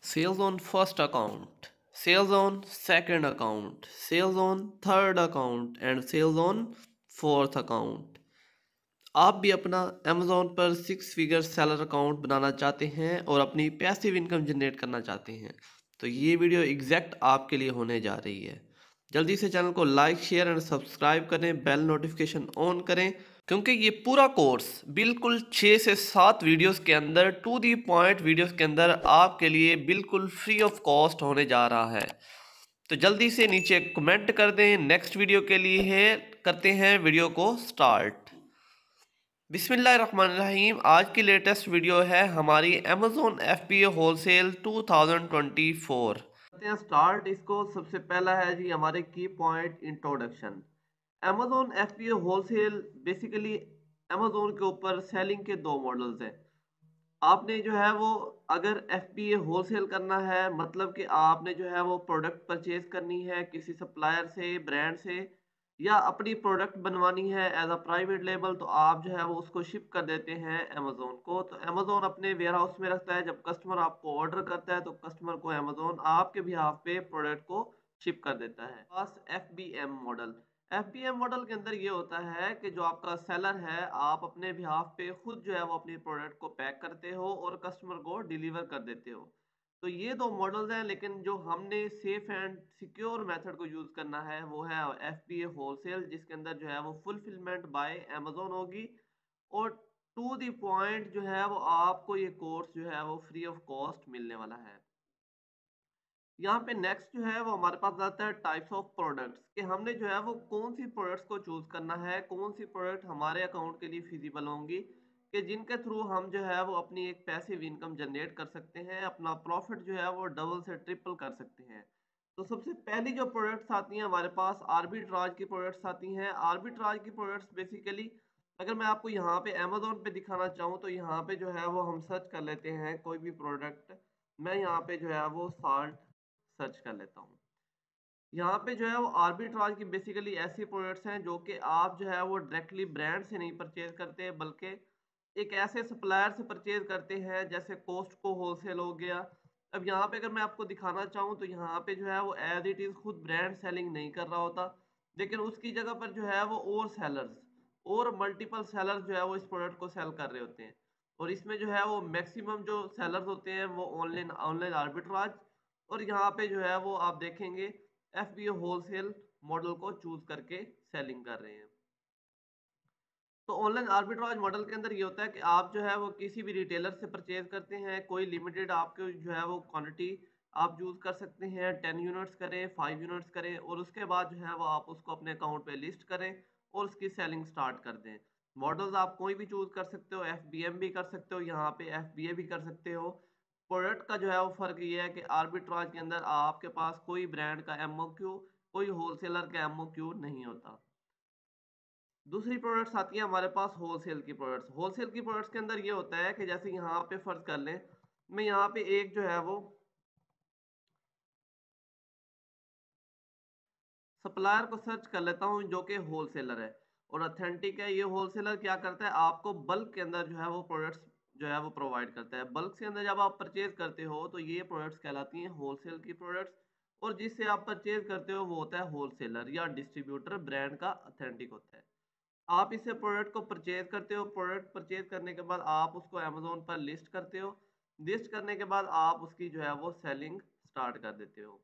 Sales on first account, sales on second account, sales on third account and sales on fourth account। आप भी अपना Amazon पर 6 figure seller account बनाना चाहते हैं और अपनी पैसिव इनकम जनरेट करना चाहते हैं तो ये वीडियो एग्जैक्ट आपके लिए होने जा रही है। जल्दी से चैनल को लाइक शेयर एंड सब्सक्राइब करें, बेल नोटिफिकेशन ऑन करें क्योंकि ये पूरा कोर्स बिल्कुल 6 से 7 वीडियोस के अंदर टू दी पॉइंट वीडियोस के अंदर आपके लिए बिल्कुल फ्री ऑफ कॉस्ट होने जा रहा है। तो जल्दी से नीचे कमेंट कर दें, नेक्स्ट वीडियो के लिए है करते हैं वीडियो को स्टार्ट। बिस्मिल्लाहिर्रहमानिर्रहीम। आज की लेटेस्ट वीडियो है हमारी Amazon FBA होलसेल 2024। करते हैं स्टार्ट इसको। सबसे पहला है जी हमारे की point introduction. Amazon FBA wholesale basically Amazon के ऊपर सेलिंग के दो मॉडल्स हैं। आपने जो है वो अगर FBA होलसेल करना है मतलब कि आपने जो है वो प्रोडक्ट परचेज करनी है किसी सप्लायर से, ब्रांड से, या अपनी प्रोडक्ट बनवानी है एज अ प्राइवेट लेबल, तो आप जो है वो उसको शिप कर देते हैं अमेजोन को। तो अमेजोन अपने वेयर हाउस में रखता है। जब कस्टमर आपको ऑर्डर करता है तो कस्टमर को अमेजोन आपके बिहाफ पे प्रोडक्ट को शिप कर देता है। बस FBM मॉडल। FBM मॉडल के अंदर ये होता है कि जो आपका सेलर है आप अपने बिहाफ पे खुद जो है वो अपनी प्रोडक्ट को पैक करते हो और कस्टमर को डिलीवर कर देते हो। तो ये दो मॉडल्स हैं, लेकिन जो हमने सेफ एंड सिक्योर मेथड को यूज करना है वो है FBA होलसेल, जिसके अंदर जो है वो फुलफिलमेंट बाय अमेजोन होगी और टू दी पॉइंट जो है वो आपको ये कोर्स जो है वो फ्री ऑफ कॉस्ट मिलने वाला है। यहाँ पे नेक्स्ट जो है वो हमारे पास आता है टाइप्स ऑफ प्रोडक्ट्स, कि हमने जो है वो कौन सी प्रोडक्ट्स को चूज करना है, कौन सी प्रोडक्ट हमारे अकाउंट के लिए फिजिबल होंगी कि जिनके थ्रू हम जो है वो अपनी एक पैसिव इनकम जनरेट कर सकते हैं, अपना प्रॉफिट जो है वो डबल से ट्रिपल कर सकते हैं। तो सबसे पहली जो प्रोडक्ट्स आती हैं हमारे पास आर्बिट्राज की प्रोडक्ट्स आती हैं। आर्बिट्राज की प्रोडक्ट्स बेसिकली अगर मैं आपको यहाँ पे अमेजोन पे दिखाना चाहूँ तो यहाँ पे जो है वो हम सर्च कर लेते हैं कोई भी प्रोडक्ट। मैं यहाँ पे जो है वो साल्ट सर्च कर लेता हूँ। यहाँ पे जो है वो आर्बिट्राज की बेसिकली ऐसी प्रोडक्ट्स हैं जो कि आप जो है वो डायरेक्टली ब्रांड से नहीं परचेज करते बल्कि एक ऐसे सप्लायर से परचेज करते हैं जैसे कोस्टको होलसेल हो गया। अब यहाँ पे अगर मैं आपको दिखाना चाहूँ तो यहाँ पे जो है वो एज इट इज़ खुद ब्रांड सेलिंग नहीं कर रहा होता, लेकिन उसकी जगह पर जो है वो और सेलर्स और मल्टीपल सेलर्स जो है वो इस प्रोडक्ट को सेल कर रहे होते हैं। और इसमें जो है वो मैक्सिमम जो सेलर्स होते हैं वो ऑनलाइन ऑनलाइन आर्बिट्राज, और यहाँ पे जो है वो आप देखेंगे FBA होलसेल मॉडल को चूज करके सेलिंग कर रहे हैं। तो ऑनलाइन आर्बिट्राज मॉडल के अंदर ये होता है कि आप जो है वो किसी भी रिटेलर से परचेज करते हैं, कोई लिमिटेड आपके जो है वो क्वांटिटी आप यूज कर सकते हैं, 10 यूनिट्स करें, 5 यूनिट्स करें, और उसके बाद जो है वो आप उसको अपने अकाउंट पे लिस्ट करें और उसकी सेलिंग स्टार्ट कर दें। मॉडल्स आप कोई भी चूज कर सकते हो, FBM भी कर सकते हो, यहाँ पे FBA भी कर सकते हो। प्रोडक्ट का जो है वो फर्क ये है कि आर्बिट्राज के अंदर आपके पास कोई ब्रांड का MOQ, कोई होलसेलर का MOQ नहीं होता। दूसरी प्रोडक्ट्स आती है हमारे पास होलसेल की प्रोडक्ट्स। होलसेल की प्रोडक्ट्स के अंदर ये होता है कि जैसे यहाँ पे फर्ज कर लें, मैं यहाँ पे एक जो है वो सप्लायर को सर्च कर लेता हूँ जो कि होलसेलर है और ऑथेंटिक है। ये होलसेलर क्या करता है, आपको बल्क के अंदर जो है वो प्रोडक्ट्स जो है वो प्रोवाइड करता है। बल्क के अंदर जब आप परचेज करते हो तो ये प्रोडक्ट्स कहलाती हैं होलसेल की प्रोडक्ट्स, और जिससे आप परचेज करते हो वो होता है होलसेलर या डिस्ट्रीब्यूटर, ब्रांड का ऑथेंटिक होता है। आप इससे प्रोडक्ट को परचेज करते हो, प्रोडक्ट परचेज करने के बाद आप उसको अमेजोन पर लिस्ट करते हो, लिस्ट करने के बाद आप उसकी जो है वो सेलिंग स्टार्ट कर देते हो।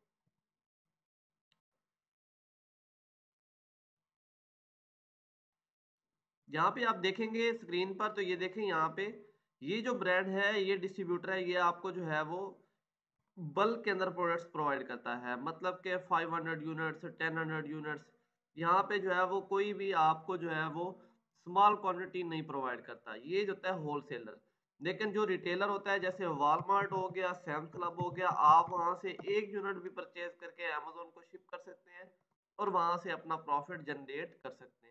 यहाँ पे आप देखेंगे स्क्रीन पर, तो ये देखें यहाँ पे ये जो ब्रांड है, ये डिस्ट्रीब्यूटर है, ये आपको जो है वो बल्क के अंदर प्रोडक्ट्स प्रोवाइड करता है, मतलब कि 500 यूनिट्स, 1000 यूनिट्स। यहाँ पे जो है वो कोई भी आपको जो है वो स्मॉल क्वांटिटी नहीं प्रोवाइड करता, ये जो होता है होलसेलर। लेकिन जो रिटेलर होता है जैसे वॉलमार्ट हो गया, सैम्स क्लब हो गया, आप वहां से एक यूनिट भी परचेज करके अमेजोन को शिप कर सकते हैं और वहां से अपना प्रॉफिट जनरेट कर सकते हैं।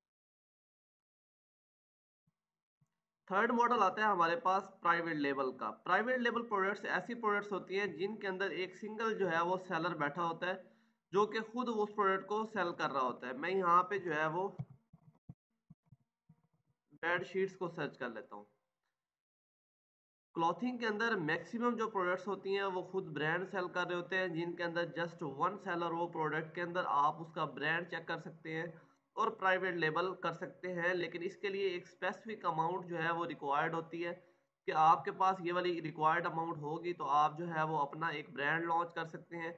थर्ड मॉडल आता है हमारे पास प्राइवेट लेबल का। प्राइवेट लेबल प्रोडक्ट्स ऐसी प्रोडक्ट्स होती हैं जिनके अंदर एक सिंगल जो है वो सेलर बैठा होता है जो कि खुद उस प्रोडक्ट को सेल कर रहा होता है। मैं यहाँ पे जो है वो बेड शीट्स को सर्च कर लेता हूँ। क्लॉथिंग के अंदर मैक्सिमम जो प्रोडक्ट्स होती हैं वो खुद ब्रांड सेल कर रहे होते हैं, जिनके अंदर जस्ट वन सेलर हो प्रोडक्ट के अंदर, आप उसका ब्रांड चेक कर सकते हैं और प्राइवेट लेबल कर सकते हैं। लेकिन इसके लिए एक स्पेसिफिक अमाउंट जो है वो रिक्वायर्ड होती है कि आपके पास ये वाली रिक्वायर्ड अमाउंट होगी तो आप जो है वो अपना एक ब्रांड लॉन्च कर सकते हैं।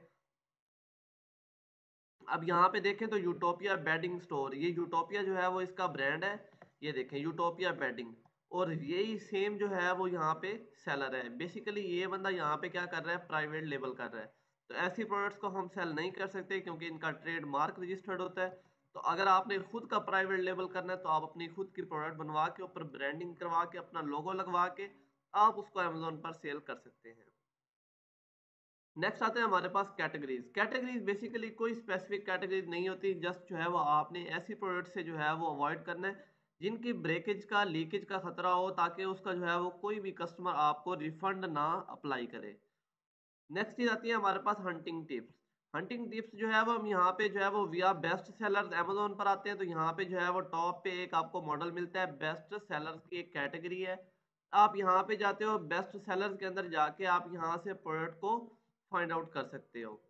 अब यहाँ पे देखें तो यूटोपिया बेडिंग स्टोर, ये यूटोपिया जो है वो इसका ब्रांड है। ये देखें यूटोपिया बेडिंग, और यही सेम जो है वो यहाँ पे सेलर है। बेसिकली ये बंदा यहाँ पे क्या कर रहा है, प्राइवेट लेबल कर रहा है। तो ऐसी प्रोडक्ट्स को हम सेल नहीं कर सकते क्योंकि इनका ट्रेड मार्क रजिस्टर्ड होता है। तो अगर आपने खुद का प्राइवेट लेबल करना है तो आप अपनी खुद की प्रोडक्ट बनवा के ऊपर ब्रांडिंग करवा के अपना लोगो लगवा के आप उसको अमेजोन पर सेल कर सकते हैं। नेक्स्ट आते हैं हमारे पास कैटेगरीज। कैटेगरीज बेसिकली कोई स्पेसिफिक कैटेगरीज नहीं होती, जस्ट जो है वो आपने ऐसी प्रोडक्ट से जो है वो अवॉइड करना है जिनकी ब्रेकेज का लीकेज का खतरा हो, ताकि उसका जो है वो कोई भी कस्टमर आपको रिफंड ना अप्लाई करे। नेक्स्ट चीज आती है हमारे पास हंटिंग टिप्स। हंटिंग टिप्स जो है वो हम यहाँ पे जो है वो विया बेस्ट सेलर्स अमेजोन पर आते हैं, तो यहाँ पे जो है वो टॉप पे एक आपको मॉडल मिलता है, बेस्ट सेलर्स की एक कैटेगरी है। आप यहाँ पे जाते हो, बेस्ट सेलर्स के अंदर जाके आप यहाँ से प्रोडक्ट को फाइंड आउट कर सकते हो।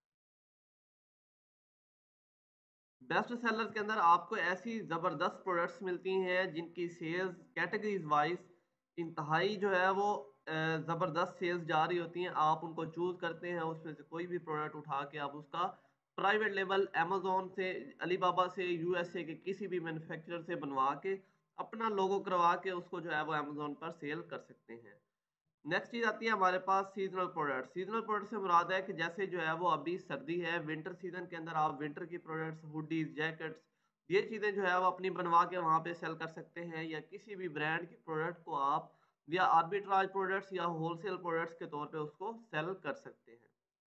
बेस्ट सेलर के अंदर आपको ऐसी ज़बरदस्त प्रोडक्ट्स मिलती हैं जिनकी सेल्स कैटेगरीज वाइज इंतहाई जो है वो ज़बरदस्त सेल्स जा रही होती हैं। आप उनको चूज़ करते हैं, उसमें से कोई भी प्रोडक्ट उठा के आप उसका प्राइवेट लेबल अमेजोन से, अलीबाबा से, यूएसए के किसी भी मैन्युफैक्चरर से बनवा के अपना लोगो करवा के उसको जो है वो अमेजोन पर सेल कर सकते हैं। नेक्स्ट चीज आती है हमारे पास सीजनल प्रोडक्ट। सीजनल प्रोडक्ट से मुराद है कि जैसे जो है वो अभी सर्दी है, विंटर सीजन के अंदर आप विंटर की प्रोडक्ट्स, हुडीज, जैकेट्स, ये चीज़ें जो है वो अपनी बनवा के वहाँ पे सेल कर सकते हैं, या किसी भी ब्रांड की प्रोडक्ट को आप या आर्बिट्राज प्रोडक्ट्स या होलसेल प्रोडक्ट्स के तौर पे उसको सेल कर सकते हैं।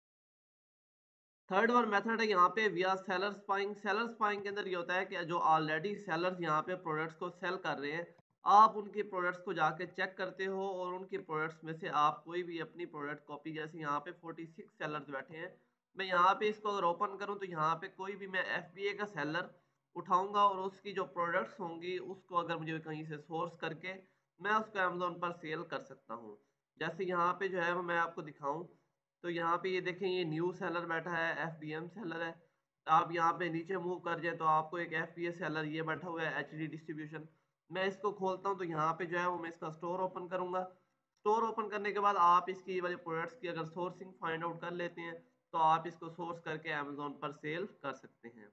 थर्ड वन मेथड है यहाँ पे विया सेलर स्पाइंग। सेलर स्पाइंग के अंदर ये होता है कि जो ऑलरेडी सेलर्स यहाँ पे प्रोडक्ट्स को सेल कर रहे हैं, आप उनके प्रोडक्ट्स को जाके चेक करते हो और उनके प्रोडक्ट्स में से आप कोई भी अपनी प्रोडक्ट कॉपी, जैसे यहाँ पे 46 सेलर्स बैठे हैं, मैं यहाँ पे इसको अगर ओपन करूँ तो यहाँ पे कोई भी मैं FBA का सेलर उठाऊंगा और उसकी जो प्रोडक्ट्स होंगी उसको अगर मुझे कहीं से सोर्स करके मैं उसको अमेजोन पर सेल कर सकता हूँ। जैसे यहाँ पे जो है वो मैं आपको दिखाऊँ तो यहाँ पे ये देखें, ये न्यू सेलर बैठा है, FBM सेलर है। आप यहाँ पे नीचे मूव कर जाए तो आपको एक FBA सेलर ये बैठा हुआ है, HD डिस्ट्रीब्यूशन। मैं इसको खोलता हूँ तो यहाँ पे जो है वो मैं इसका स्टोर ओपन करूँगा। स्टोर ओपन करने के बाद आप इसकी वाले प्रोडक्ट्स की अगर सोर्सिंग फाइंड आउट कर लेते हैं तो आप इसको सोर्स करके अमेजोन पर सेल कर सकते हैं।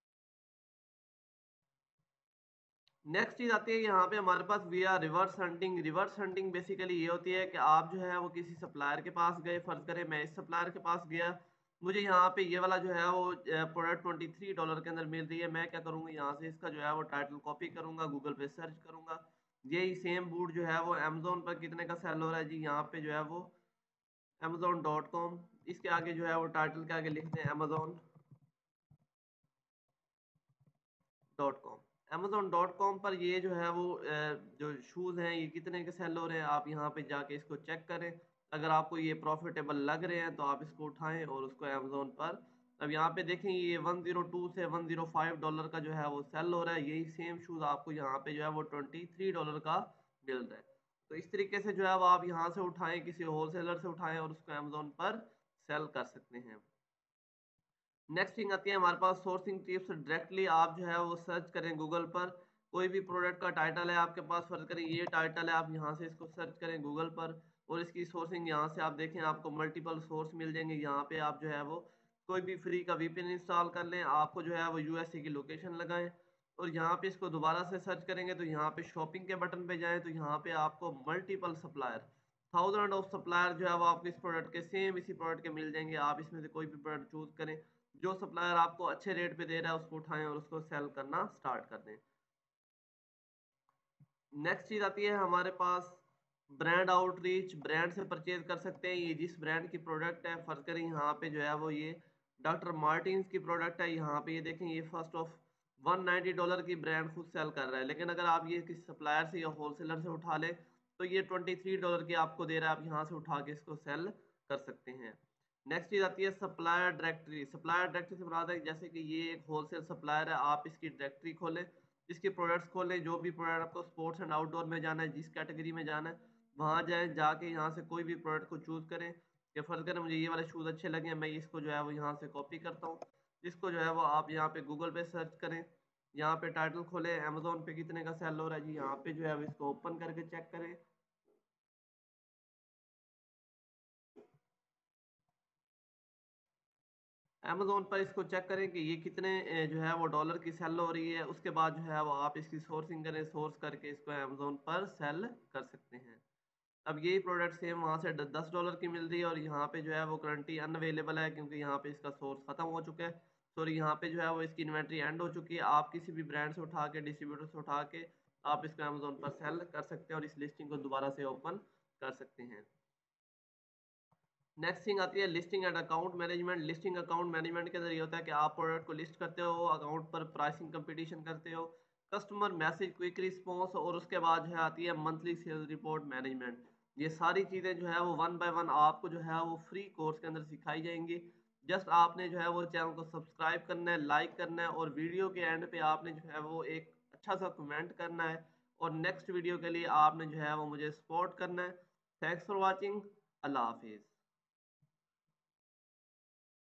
नेक्स्ट चीज आती है यहाँ पे हमारे पास we are reverse hunting. Reverse hunting basically ये होती है कि आप जो है वो किसी सप्लायर के पास गए, फर्ज करें मैं इस सप्लायर के पास गया, मुझे यहाँ पे ये वाला जो है वो प्रोडक्ट $23 के अंदर मिल रही है। मैं क्या करूँगा, यहाँ से इसका जो है वो टाइटल कॉपी करूँगा, गूगल पे सर्च करूँगा, यही सेम बूट जो है वो अमेजोन पर कितने का सेल हो रहा है जी, यहाँ पे जो है वो amazon.com, इसके आगे जो है वो टाइटल के आगे लिखते हैं amazon.com। amazon.com पर ये जो है वो जो शूज़ हैं ये कितने के सेल हो रहे हैं, आप यहाँ पे जाके इसको चेक करें। अगर आपको ये प्रॉफिटेबल लग रहे हैं तो आप इसको उठाएं और उसको अमेजोन पर, अब यहाँ पे देखें ये 102 से $105 का जो है वो सेल हो रहा है। यही सेम शूज़ आपको यहाँ पे जो है वो $23 का मिल रहा है। तो इस तरीके से जो है वो आप यहाँ से उठाएं, किसी होलसेलर से उठाएं और उसको अमेजोन पर सेल कर सकते हैं। नेक्स्ट थिंग आती है हमारे पास सोर्सिंग टिप्स। डायरेक्टली आप जो है वो सर्च करें गूगल पर, कोई भी प्रोडक्ट का टाइटल है आपके पास, फर्ज करें ये टाइटल है, आप यहाँ से इसको सर्च करें गूगल पर और इसकी सोर्सिंग यहाँ से आप देखें, आपको मल्टीपल सोर्स मिल जाएंगे। यहाँ पे आप जो है वो कोई भी फ्री का VPN इंस्टॉल कर लें, आपको जो है वो USA की लोकेशन लगाएं और यहाँ पे इसको दोबारा से सर्च करेंगे तो यहाँ पे शॉपिंग के बटन पे जाएं तो यहाँ पे आपको multiple supplier, thousand of supplier जो है वो आपको इस प्रोडक्ट के सेम इसी प्रोडक्ट के मिल जाएंगे। आप इसमें से कोई भी प्रोडक्ट चूज करें, जो सप्लायर आपको अच्छे रेट पे दे रहा है उसको उठाएं और उसको सेल करना स्टार्ट कर दें। नेक्स्ट चीज आती है हमारे पास ब्रांड आउटरीच। ब्रांड से परचेज कर सकते हैं, ये जिस ब्रांड की प्रोडक्ट है, फर्ज करें यहाँ पे जो है वो ये डॉक्टर मार्टिन्स की प्रोडक्ट है, यहाँ पे ये देखें ये फर्स्ट ऑफ $190 की ब्रांड खुद सेल कर रहा है, लेकिन अगर आप ये किसी सप्लायर से या होलसेलर से उठा लें तो ये $23 की आपको दे रहा है, आप यहाँ से उठा के इसको सेल कर सकते हैं। नेक्स्ट चीज आती है सप्लायर डायरेक्टरी। सप्लायर डायरेक्टरी से मुराद है जैसे कि ये एक होलसेल सप्लायर है, आप इसकी डायरेक्टरी खोलें, इसके प्रोडक्ट्स खोलें, जो भी प्रोडक्ट आपको स्पोर्ट्स एंड आउटडोर में जाना है, जिस कैटेगरी में जाना है वहाँ जाएँ, जाके यहाँ से कोई भी प्रोडक्ट को चूज़ करें कि फ़र्ज़ करें मुझे ये वाले शूज़ अच्छे लगे, मैं इसको जो है वो यहाँ से कॉपी करता हूँ। इसको जो है वो आप यहाँ पे गूगल पे सर्च करें, यहाँ पे टाइटल खोलें, अमेज़न पे कितने का सेल हो रहा है जी, यहाँ पे जो है वो इसको ओपन करके चेक करें। अमेज़न पर इसको चेक करें कि ये कितने जो है वो डॉलर की सेल हो रही है, उसके बाद जो है वो आप इसकी सोर्सिंग करें, सोर्स करके इसको अमेज़न पर सेल कर सकते हैं। अब यही प्रोडक्ट सेम वहाँ से 10 डॉलर की मिल रही है और यहाँ पे जो है वो करंटली अनअवेलेबल है क्योंकि यहाँ पे इसका सोर्स ख़त्म हो चुका है। सॉरी, यहाँ पे जो है वो इसकी इन्वेंट्री एंड हो चुकी है। आप किसी भी ब्रांड से उठा के, डिस्ट्रीब्यूटर से उठा के आप इसको अमेज़न पर सेल कर सकते हैं और इस लिस्टिंग को दोबारा से ओपन कर सकते हैं। नेक्स्ट थिंग आती है listing and account management. Listing account management के अंदर ये होता है कि आप प्रोडक्ट को लिस्ट करते हो, अकाउंट पर प्राइसिंग कंपटीशन करते हो, कस्टमर मैसेज, क्विक रिस्पॉन्स और उसके बाद जो है आती है मंथली सेल्स रिपोर्ट मैनेजमेंट। ये सारी चीज़ें जो है वो वन बाय वन आपको जो है वो फ्री कोर्स के अंदर सिखाई जाएंगी। जस्ट आपने जो है वो चैनल को सब्सक्राइब करना है, लाइक करना है और वीडियो के एंड पे आपने जो है वो एक अच्छा सा कमेंट करना है और नेक्स्ट वीडियो के लिए आपने जो है वो मुझे सपोर्ट करना है। Thanks for watching. अल्लाह हाफिज़।